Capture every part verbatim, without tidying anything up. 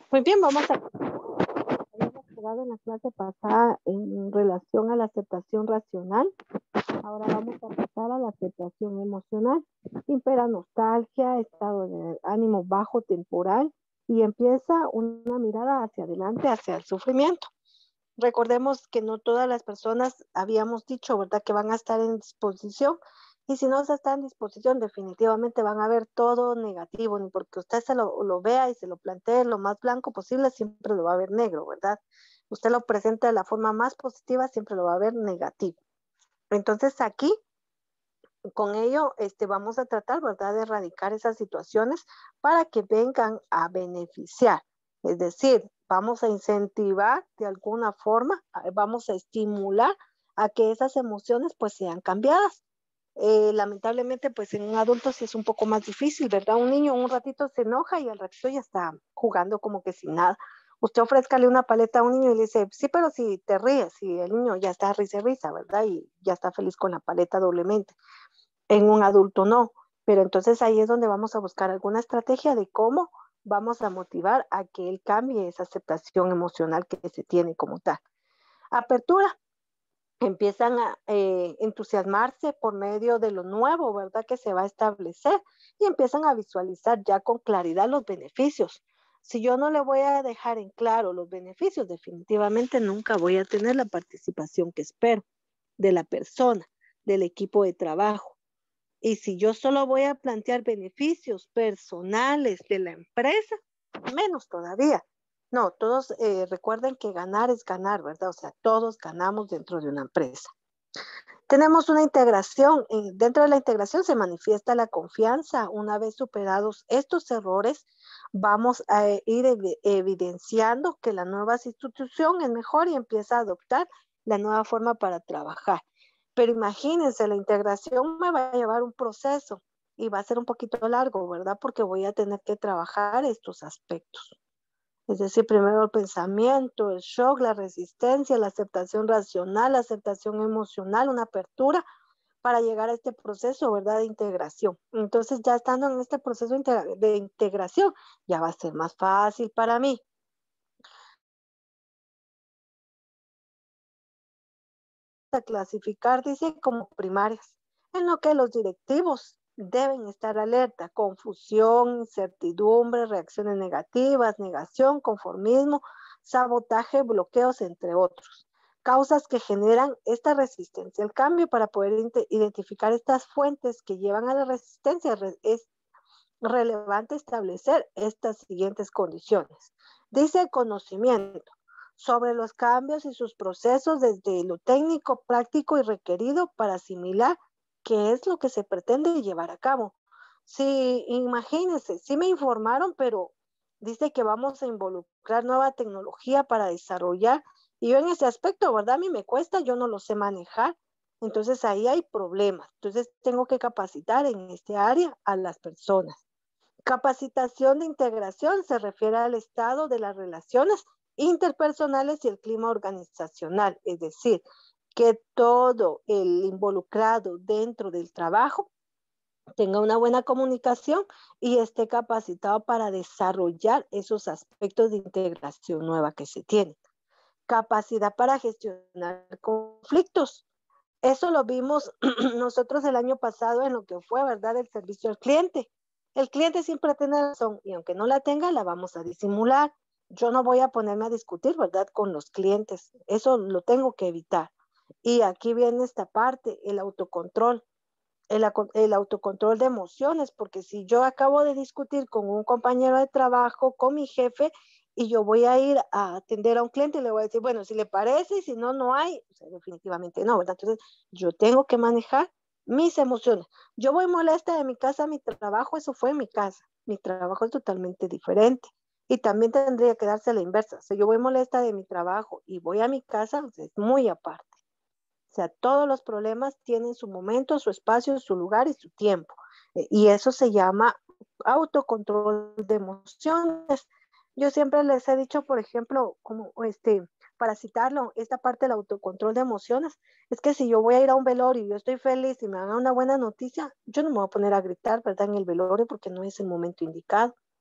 Muy bien, vamos a... Habíamos quedado en la clase pasada en relación a la aceptación racional. Ahora vamos a pasar a la aceptación emocional. Impera nostalgia, estado de ánimo bajo temporal y empieza una mirada hacia adelante, hacia el sufrimiento. Recordemos que no todas las personas habíamos dicho, ¿verdad?, que van a estar en disposición. Y si no se está en disposición, definitivamente van a ver todo negativo, ni porque usted se lo, lo vea y se lo plantee lo más blanco posible, siempre lo va a ver negro, ¿verdad? Usted lo presenta de la forma más positiva, siempre lo va a ver negativo. Entonces aquí, con ello, este, vamos a tratar, ¿verdad?, de erradicar esas situaciones para que vengan a beneficiar. Es decir, vamos a incentivar de alguna forma, vamos a estimular a que esas emociones pues sean cambiadas. Eh, lamentablemente, pues en un adulto sí es un poco más difícil, ¿verdad? Un niño un ratito se enoja y al ratito ya está jugando como que sin nada. Usted ofrézcale una paleta a un niño y le dice, sí, pero si te ríes, y el niño ya está risa y risa, ¿verdad? Y ya está feliz con la paleta doblemente. En un adulto no. Pero entonces ahí es donde vamos a buscar alguna estrategia de cómo vamos a motivar a que él cambie esa aceptación emocional que se tiene como tal. Apertura. Empiezan a eh, entusiasmarse por medio de lo nuevo, ¿verdad?, que se va a establecer y empiezan a visualizar ya con claridad los beneficios. Si yo no le voy a dejar en claro los beneficios, definitivamente nunca voy a tener la participación que espero de la persona, del equipo de trabajo. Y si yo solo voy a plantear beneficios personales de la empresa, menos todavía. No, todos eh, recuerden que ganar es ganar, ¿verdad? O sea, todos ganamos dentro de una empresa. Tenemos una integración. Eh, dentro de la integración se manifiesta la confianza. Una vez superados estos errores, vamos a ir ev evidenciando que la nueva institución es mejor y empieza a adoptar la nueva forma para trabajar. Pero imagínense, la integración me va a llevar un proceso y va a ser un poquito largo, ¿verdad? Porque voy a tener que trabajar estos aspectos. Es decir, primero el pensamiento, el shock, la resistencia, la aceptación racional, la aceptación emocional, una apertura para llegar a este proceso, ¿verdad?, de integración. Entonces, ya estando en este proceso de integración, ya va a ser más fácil para mí. A clasificar, dice, como primarias, en lo que los directivos deben estar alerta: confusión, incertidumbre, reacciones negativas, negación, conformismo, sabotaje, bloqueos, entre otros. Causas que generan esta resistencia al cambio. Para poder identificar estas fuentes que llevan a la resistencia, es relevante establecer estas siguientes condiciones. Dice conocimiento sobre los cambios y sus procesos desde lo técnico, práctico y requerido para asimilar qué es lo que se pretende llevar a cabo. Sí, imagínense, sí me informaron, pero dice que vamos a involucrar nueva tecnología para desarrollar, y yo en ese aspecto, ¿verdad?, a mí me cuesta, yo no lo sé manejar, entonces ahí hay problemas. Entonces tengo que capacitar en este área a las personas. Capacitación de integración se refiere al estado de las relaciones interpersonales y el clima organizacional, es decir, que todo el involucrado dentro del trabajo tenga una buena comunicación y esté capacitado para desarrollar esos aspectos de integración nueva que se tiene. Capacidad para gestionar conflictos. Eso lo vimos nosotros el año pasado en lo que fue, ¿verdad?, el servicio al cliente. El cliente siempre tiene razón y aunque no la tenga, la vamos a disimular. Yo no voy a ponerme a discutir, ¿verdad?, con los clientes. Eso lo tengo que evitar. Y aquí viene esta parte, el autocontrol. El, el autocontrol de emociones, porque si yo acabo de discutir con un compañero de trabajo, con mi jefe, y yo voy a ir a atender a un cliente y le voy a decir, bueno, si le parece, y si no, no hay, o sea, definitivamente no, ¿verdad? Entonces, yo tengo que manejar mis emociones. Yo voy molesta de mi casa a mi trabajo, eso fue en mi casa. Mi trabajo es totalmente diferente. Y también tendría que darse la inversa. Si yo voy molesta de mi trabajo y voy a mi casa, o sea, es muy aparte. O sea, todos los problemas tienen su momento, su espacio, su lugar y su tiempo. Eh, y eso se llama autocontrol de emociones. Yo siempre les he dicho, por ejemplo, como este, para citarlo, esta parte del autocontrol de emociones, es que si yo voy a ir a un velorio y yo estoy feliz y me dan una buena noticia, yo no me voy a poner a gritar, ¿verdad?, en el velorio, porque no es el momento indicado.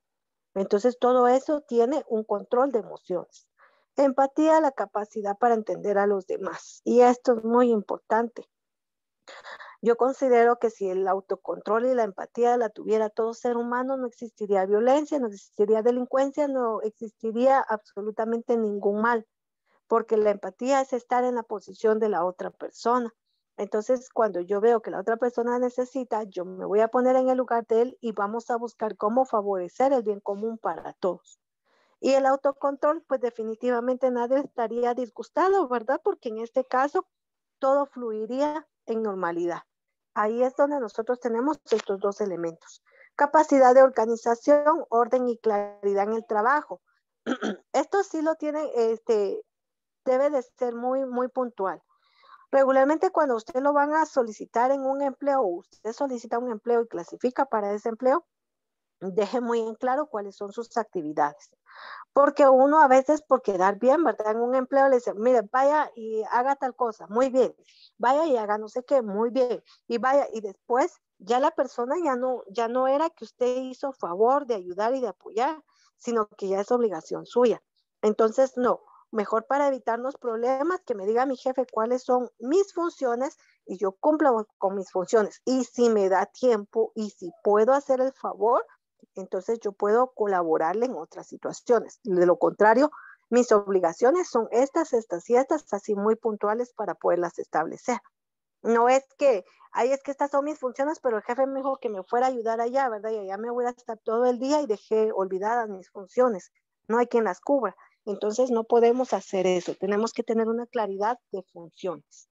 Entonces todo eso tiene un control de emociones. Empatía, la capacidad para entender a los demás. Y esto es muy importante. Yo considero que si el autocontrol y la empatía la tuviera todo ser humano, no existiría violencia, no existiría delincuencia, no existiría absolutamente ningún mal, porque la empatía es estar en la posición de la otra persona. Entonces, cuando yo veo que la otra persona necesita, yo me voy a poner en el lugar de él y vamos a buscar cómo favorecer el bien común para todos. Y el autocontrol, pues definitivamente nadie estaría disgustado, ¿verdad? Porque en este caso todo fluiría en normalidad. Ahí es donde nosotros tenemos estos dos elementos. Capacidad de organización, orden y claridad en el trabajo. Esto sí lo tiene, este, debe de ser muy, muy puntual. Regularmente cuando usted lo van a solicitar en un empleo, usted solicita un empleo y clasifica para ese empleo, deje muy en claro cuáles son sus actividades. Porque uno a veces por quedar bien, ¿verdad? En un empleo le dice, mire, vaya y haga tal cosa, muy bien. Vaya y haga no sé qué, muy bien. Y vaya, y después ya la persona ya no, ya no era que usted hizo favor de ayudar y de apoyar, sino que ya es obligación suya. Entonces, no, mejor para evitarnos problemas, que me diga mi jefe cuáles son mis funciones y yo cumplo con mis funciones. Y si me da tiempo y si puedo hacer el favor, entonces yo puedo colaborarle en otras situaciones. De lo contrario, mis obligaciones son estas, estas y estas, así muy puntuales para poderlas establecer. No es que, ay, es que estas son mis funciones, pero el jefe me dijo que me fuera a ayudar allá, ¿verdad? Y allá me voy a estar todo el día y dejé olvidadas mis funciones. No hay quien las cubra. Entonces no podemos hacer eso. Tenemos que tener una claridad de funciones.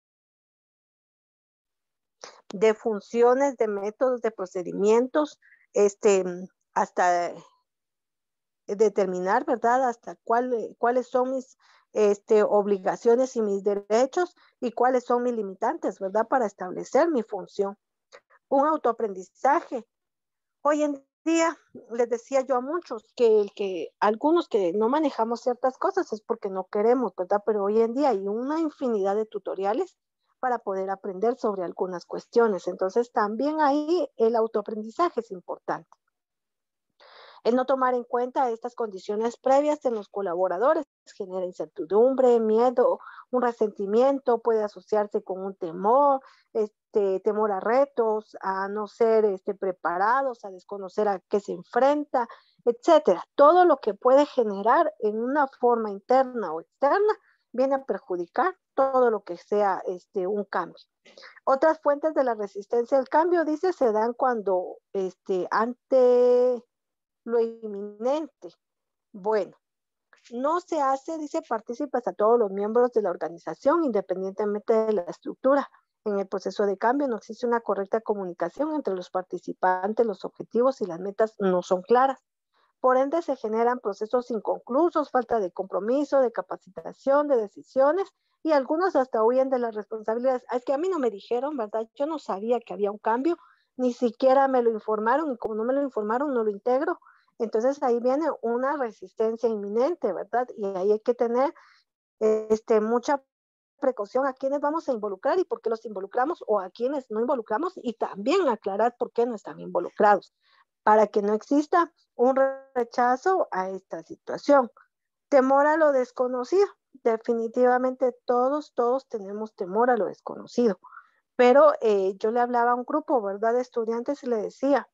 De funciones, de métodos, de procedimientos, este, hasta determinar, ¿verdad? Hasta cuál, cuáles son mis este, obligaciones y mis derechos y cuáles son mis limitantes, ¿verdad? Para establecer mi función. Un autoaprendizaje. Hoy en día, les decía yo a muchos que, el que algunos que no manejamos ciertas cosas es porque no queremos, ¿verdad? Pero hoy en día hay una infinidad de tutoriales para poder aprender sobre algunas cuestiones. Entonces, también ahí el autoaprendizaje es importante. El no tomar en cuenta estas condiciones previas en los colaboradores genera incertidumbre, miedo, un resentimiento, puede asociarse con un temor, este, temor a retos, a no ser este, preparados, a desconocer a qué se enfrenta, etcétera. Todo lo que puede generar en una forma interna o externa viene a perjudicar todo lo que sea este, un cambio. Otras fuentes de la resistencia al cambio, dice, se dan cuando este, ante lo inminente. Bueno, no se hace, dice, partícipes a todos los miembros de la organización, independientemente de la estructura. En el proceso de cambio no existe una correcta comunicación entre los participantes, los objetivos y las metas no son claras. Por ende, se generan procesos inconclusos, falta de compromiso, de capacitación, de decisiones, y algunos hasta huyen de las responsabilidades. Es que a mí no me dijeron, ¿verdad? Yo no sabía que había un cambio, ni siquiera me lo informaron, y como no me lo informaron, no lo integro. Entonces ahí viene una resistencia inminente, ¿verdad? Y ahí hay que tener este, mucha precaución a quienes vamos a involucrar y por qué los involucramos, o a quienes no involucramos, y también aclarar por qué no están involucrados, para que no exista un rechazo a esta situación. Temor a lo desconocido. Definitivamente todos, todos tenemos temor a lo desconocido. Pero eh, yo le hablaba a un grupo, ¿verdad?, de estudiantes y le decía,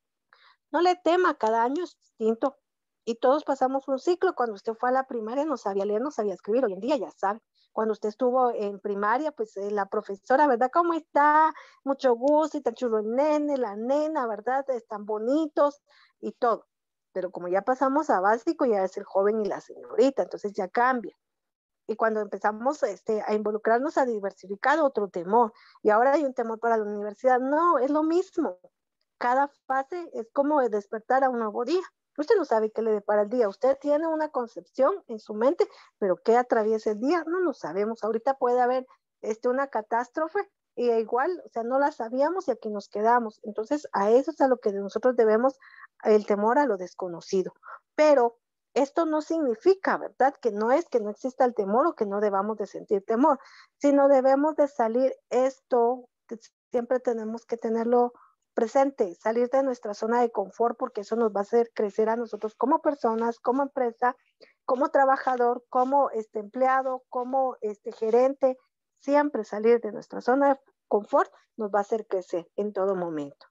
no le tema, cada año es distinto. Y todos pasamos un ciclo. Cuando usted fue a la primaria no sabía leer, no sabía escribir. Hoy en día ya sabe. Cuando usted estuvo en primaria, pues eh, la profesora, ¿verdad? ¿Cómo está? Mucho gusto, y tan chulo el nene, la nena, ¿verdad? Están bonitos y todo. Pero como ya pasamos a básico, ya es el joven y la señorita, entonces ya cambia. Y cuando empezamos este, a involucrarnos, a diversificar, otro temor. Y ahora hay un temor para la universidad. No, es lo mismo. Cada fase es como de despertar a un nuevo día. Usted no sabe qué le depara el día. Usted tiene una concepción en su mente, pero ¿qué atraviesa el día? No lo sabemos. Ahorita puede haber este, una catástrofe y igual, o sea, no la sabíamos y aquí nos quedamos. Entonces, a eso es a lo que nosotros debemos el temor a lo desconocido. Pero esto no significa, ¿verdad?, que no es que no exista el temor o que no debamos de sentir temor, sino debemos de salir esto, siempre tenemos que tenerlo presente, salir de nuestra zona de confort, porque eso nos va a hacer crecer a nosotros como personas, como empresa, como trabajador, como este empleado, como este gerente. Siempre salir de nuestra zona de confort nos va a hacer crecer en todo momento.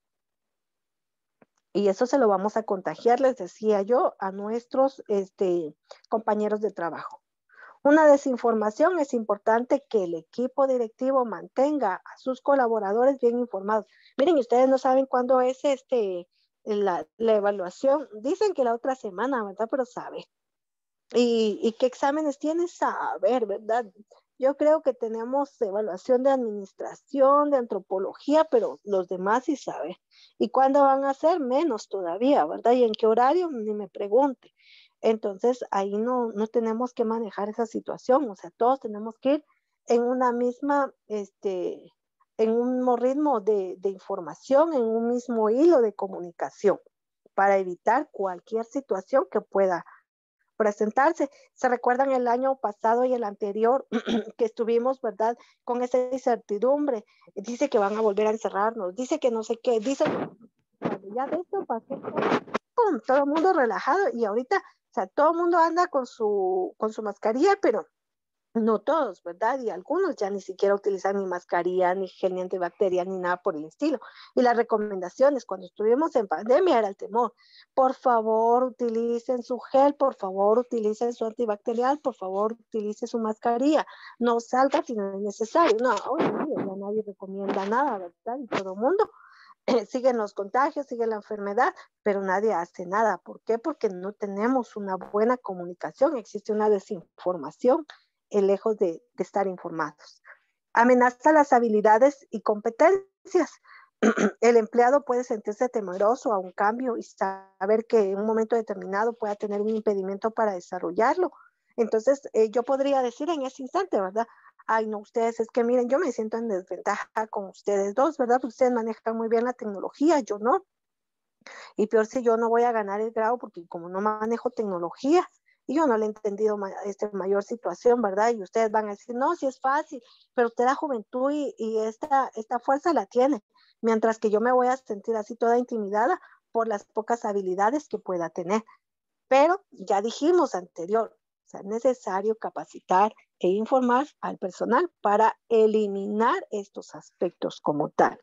Y eso se lo vamos a contagiar, les decía yo, a nuestros este, compañeros de trabajo. Una desinformación, es importante que el equipo directivo mantenga a sus colaboradores bien informados. Miren, ustedes no saben cuándo es este, la, la evaluación. Dicen que la otra semana, ¿verdad? Pero sabe. ¿Y, y qué exámenes tienen? Saber, ¿verdad? Yo creo que tenemos evaluación de administración, de antropología, pero los demás sí saben. ¿Y cuándo van a ser? Menos todavía, ¿verdad? ¿Y en qué horario? Ni me pregunte. Entonces, ahí no, no tenemos que manejar esa situación. O sea, todos tenemos que ir en una misma, este, en un mismo ritmo de, de información, en un mismo hilo de comunicación, para evitar cualquier situación que pueda presentarse. ¿Se recuerdan el año pasado y el anterior que estuvimos, verdad, con esa incertidumbre? Dice que van a volver a encerrarnos, dice que no sé qué, dice que ya de esto pasó, ¡pum! Todo el mundo relajado y ahorita, o sea, todo el mundo anda con su, con su mascarilla, pero no todos, ¿verdad? Y algunos ya ni siquiera utilizan ni mascarilla, ni gel antibacterial, ni nada por el estilo. Y las recomendaciones, cuando estuvimos en pandemia, era el temor. Por favor, utilicen su gel, por favor, utilicen su antibacterial, por favor, utilicen su mascarilla. No salga si no es necesario. No, hoy en día ya nadie recomienda nada, ¿verdad? Y todo el mundo eh, siguen los contagios, sigue la enfermedad, pero nadie hace nada. ¿Por qué? Porque no tenemos una buena comunicación, existe una desinformación, eh, lejos de, de estar informados. Amenaza las habilidades y competencias. El empleado puede sentirse temeroso a un cambio y saber que en un momento determinado pueda tener un impedimento para desarrollarlo. Entonces, eh, yo podría decir en ese instante, ¿verdad? Ay, no, ustedes, es que miren, yo me siento en desventaja con ustedes dos, ¿verdad? Porque ustedes manejan muy bien la tecnología, yo no. Y peor si yo no voy a ganar el grado porque como no manejo tecnología, y yo no le he entendido ma este, mayor situación, ¿verdad? Y ustedes van a decir, no, sí es fácil, pero usted la juventud y, y esta, esta fuerza la tiene, mientras que yo me voy a sentir así toda intimidada por las pocas habilidades que pueda tener. Pero ya dijimos anterior, o sea, es necesario capacitar e informar al personal para eliminar estos aspectos como tal.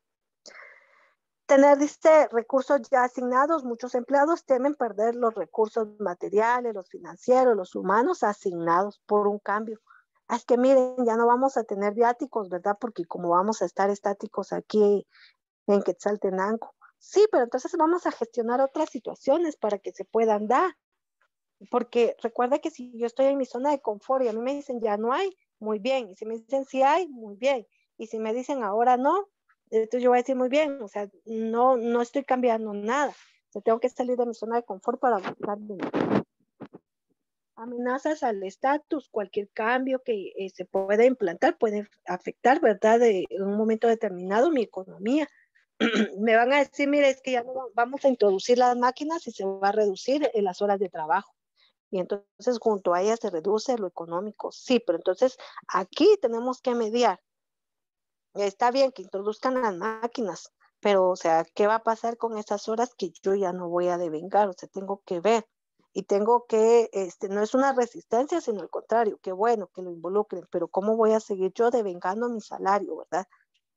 Tener, dice, recursos ya asignados, muchos empleados temen perder los recursos materiales, los financieros, los humanos asignados por un cambio. Es que miren, ya no vamos a tener viáticos, ¿verdad? Porque como vamos a estar estáticos aquí en Quetzaltenango. Sí, pero entonces vamos a gestionar otras situaciones para que se puedan dar. Porque recuerda que si yo estoy en mi zona de confort y a mí me dicen ya no hay, muy bien. Y si me dicen sí hay, muy bien. Y si me dicen ahora no, entonces yo voy a decir muy bien. O sea, no, no estoy cambiando nada. O sea, tengo que salir de mi zona de confort para buscar beneficios. Amenazas al estatus, cualquier cambio que eh, se pueda implantar puede afectar, ¿verdad? De, en un momento determinado mi economía. Me van a decir, mire, es que ya no vamos a introducir las máquinas y se va a reducir en las horas de trabajo. Y entonces junto a ella se reduce lo económico. Sí, pero entonces aquí tenemos que mediar. Está bien que introduzcan las máquinas, pero o sea, ¿qué va a pasar con esas horas que yo ya no voy a devengar? O sea, tengo que ver y tengo que, este, no es una resistencia, sino al contrario, qué bueno que lo involucren, pero ¿cómo voy a seguir yo devengando mi salario, verdad?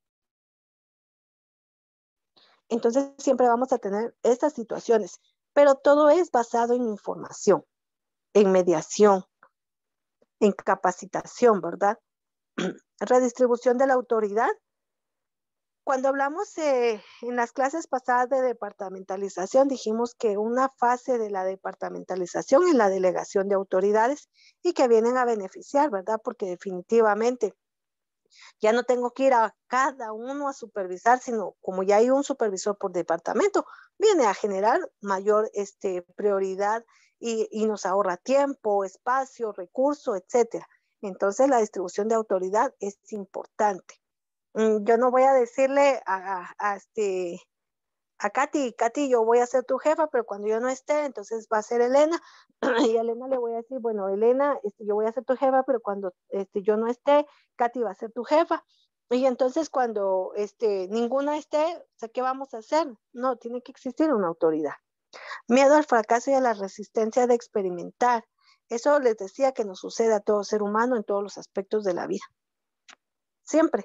Entonces siempre vamos a tener estas situaciones, pero todo es basado en información, en mediación, en capacitación, ¿verdad? Redistribución de la autoridad. Cuando hablamos eh, en las clases pasadas de departamentalización, dijimos que una fase de la departamentalización es la delegación de autoridades y que vienen a beneficiar, ¿verdad? Porque definitivamente ya no tengo que ir a cada uno a supervisar, sino como ya hay un supervisor por departamento, viene a generar mayor este, prioridad y, y nos ahorra tiempo, espacio, recursos, etcétera. Entonces la distribución de autoridad es importante. Yo no voy a decirle a, a, a, este, a Katy, Katy, yo voy a ser tu jefa, pero cuando yo no esté, entonces va a ser Elena, y a Elena le voy a decir, bueno, Elena, este, yo voy a ser tu jefa, pero cuando este, yo no esté, Katy va a ser tu jefa. Y entonces cuando este, ninguna esté, o sea, ¿qué vamos a hacer? No, tiene que existir una autoridad. Miedo al fracaso y a la resistencia de experimentar. Eso les decía que nos sucede a todo ser humano en todos los aspectos de la vida. Siempre.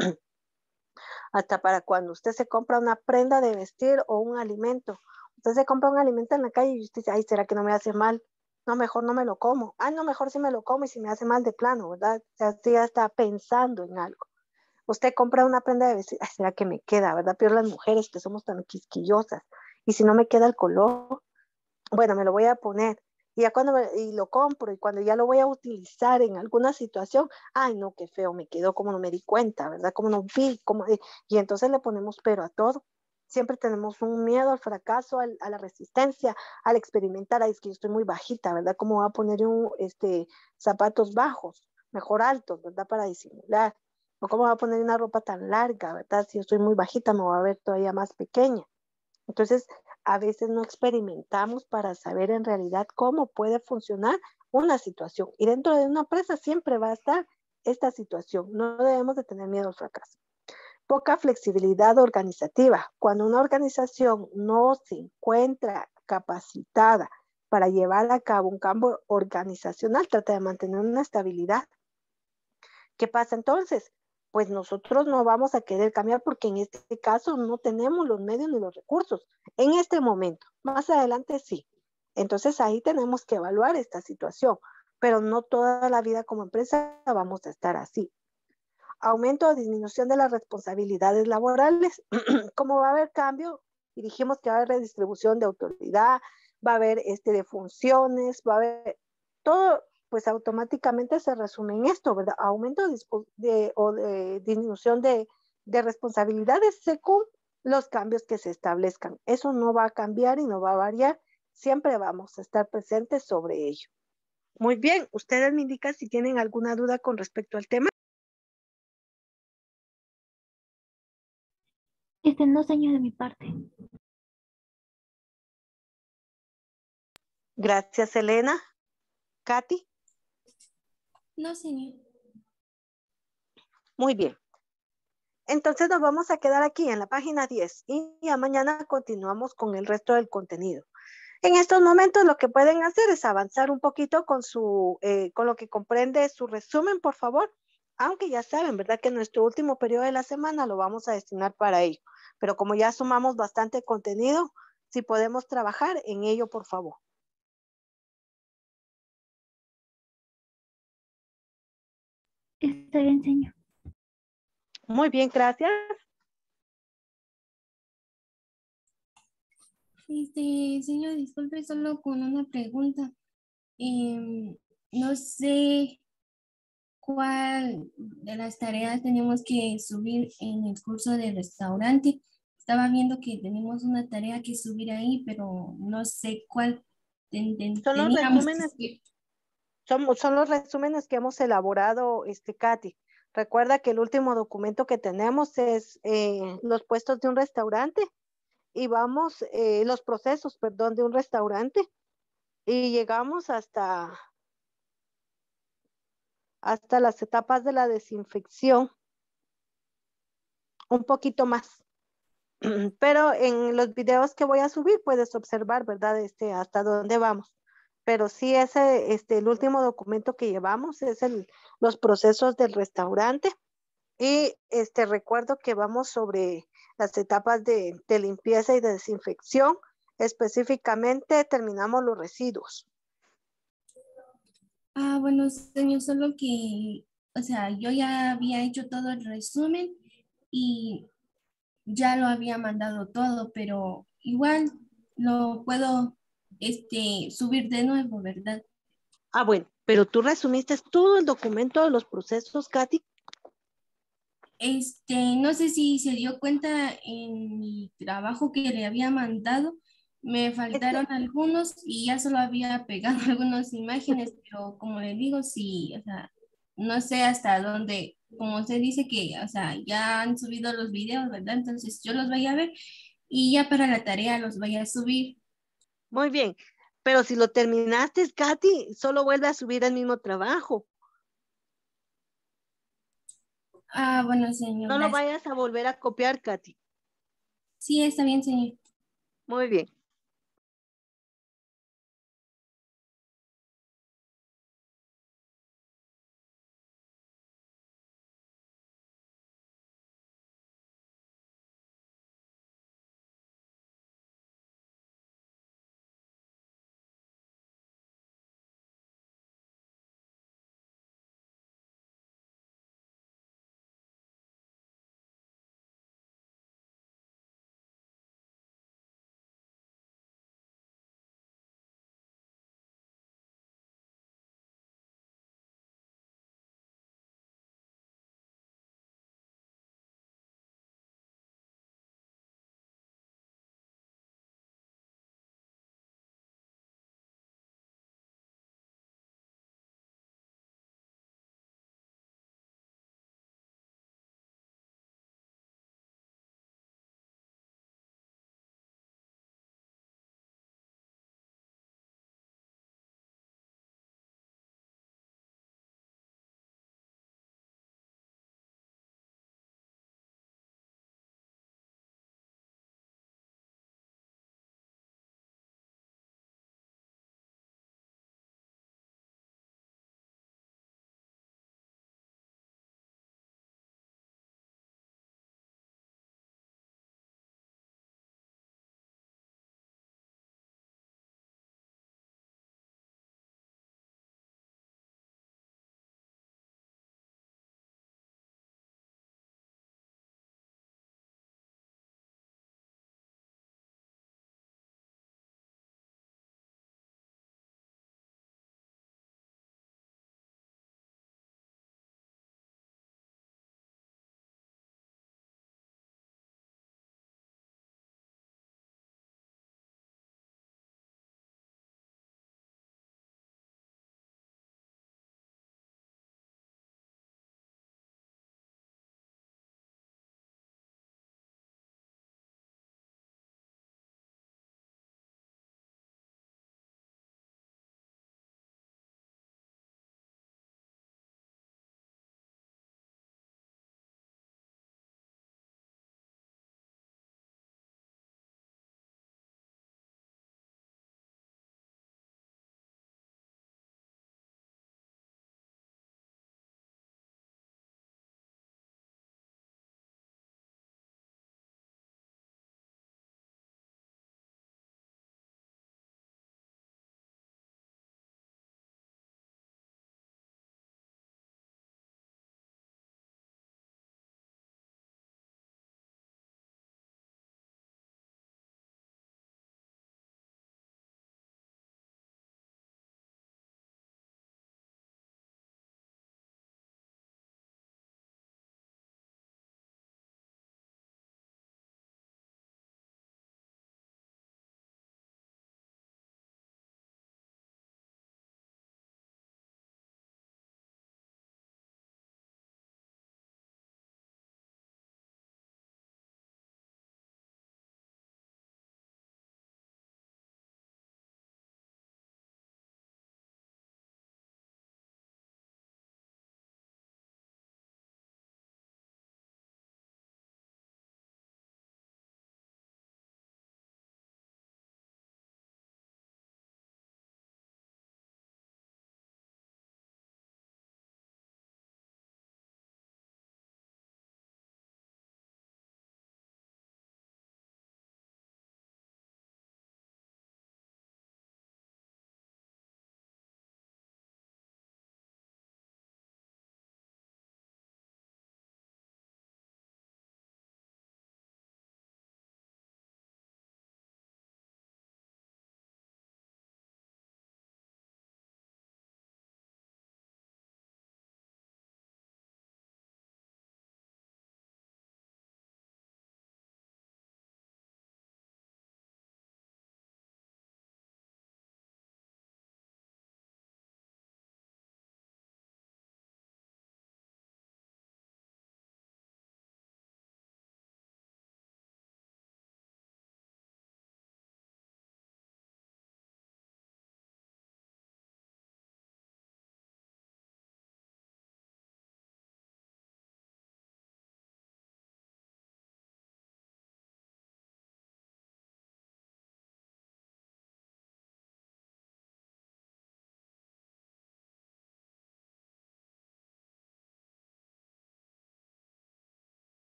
Hasta para cuando usted se compra una prenda de vestir o un alimento. Usted se compra un alimento en la calle y usted dice, ay, ¿será que no me hace mal? No, mejor no me lo como. Ah, no, mejor si me lo como y si me hace mal de plano, ¿verdad? O sea, usted ya está pensando en algo. Usted compra una prenda de vestir, ay, ¿será que me queda, verdad? Peor las mujeres que somos tan quisquillosas. Y si no me queda el color, bueno, me lo voy a poner. Y ya cuando me, y lo compro y cuando ya lo voy a utilizar en alguna situación, ay, no, qué feo, me quedó como no me di cuenta, ¿verdad? Como no vi, como, y entonces le ponemos pero a todo. Siempre tenemos un miedo al fracaso, al, a la resistencia, al experimentar. Ay, es que yo estoy muy bajita, ¿verdad? ¿Cómo va a poner un, este, zapatos bajos, mejor altos, ¿verdad? Para disimular. O cómo va a poner una ropa tan larga, ¿verdad? Si yo estoy muy bajita, me voy a ver todavía más pequeña. Entonces, a veces no experimentamos para saber en realidad cómo puede funcionar una situación. Y dentro de una empresa siempre va a estar esta situación. No debemos de tener miedo al fracaso. Poca flexibilidad organizativa. Cuando una organización no se encuentra capacitada para llevar a cabo un cambio organizacional, trata de mantener una estabilidad. ¿Qué pasa entonces? Pues nosotros no vamos a querer cambiar porque en este caso no tenemos los medios ni los recursos. En este momento, más adelante sí. Entonces ahí tenemos que evaluar esta situación, pero no toda la vida como empresa vamos a estar así. Aumento o disminución de las responsabilidades laborales. Como va a haber cambio, y dijimos que va a haber redistribución de autoridad, va a haber este de funciones, va a haber todo, pues automáticamente se resume en esto, ¿verdad? Aumento de, de, o de disminución de, de responsabilidades según los cambios que se establezcan. Eso no va a cambiar y no va a variar. Siempre vamos a estar presentes sobre ello. Muy bien, ustedes me indican si tienen alguna duda con respecto al tema. Este no, señor, de mi parte. Gracias, Elena. Katy. No, señor. Muy bien. Entonces nos vamos a quedar aquí en la página diez y ya mañana continuamos con el resto del contenido. En estos momentos lo que pueden hacer es avanzar un poquito con, su, eh, con lo que comprende su resumen, por favor. Aunque ya saben, ¿verdad? Que nuestro último periodo de la semana lo vamos a destinar para ello. Pero como ya sumamos bastante contenido, si podemos trabajar en ello, por favor. Está bien, señor. Muy bien, gracias. Este, señor, disculpe solo con una pregunta. Em, no sé cuál de las tareas tenemos que subir en el curso de restaurante. Estaba viendo que tenemos una tarea que subir ahí, pero no sé cuál ten- ten- Son los teníamos que resúmenes subir. Son, son los resúmenes que hemos elaborado, este, Katy. Recuerda que el último documento que tenemos es eh, los puestos de un restaurante y vamos, eh, los procesos, perdón, de un restaurante y llegamos hasta, hasta las etapas de la desinfección, un poquito más. Pero en los videos que voy a subir puedes observar, ¿verdad? Este, hasta dónde vamos. Pero sí, ese, este, el último documento que llevamos es el, los procesos del restaurante. Y este recuerdo que vamos sobre las etapas de, de limpieza y de desinfección. Específicamente terminamos los residuos. Ah, bueno, señor, solo que, o sea, yo ya había hecho todo el resumen y ya lo había mandado todo, pero igual lo puedo, este, subir de nuevo, ¿verdad? Ah, bueno, pero tú resumiste todo el documento de los procesos, Katy. Este, no sé si se dio cuenta en mi trabajo que le había mandado, me Es que faltaron algunos y ya solo había pegado algunas imágenes, pero como le digo, sí, o sea, no sé hasta dónde, como usted dice que, o sea, ya han subido los videos, ¿verdad? Entonces yo los voy a ver y ya para la tarea los voy a subir. muy bien, pero si lo terminaste, Katy, solo vuelve a subir el mismo trabajo. Ah, bueno, señor, No lo gracias. vayas a volver a copiar, Katy. Sí, está bien, señor. Muy bien.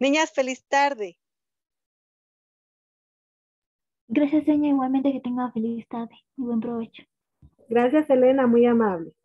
Niñas, feliz tarde. Gracias, señor. Igualmente que tenga feliz tarde y buen provecho. Gracias, Elena, muy amable.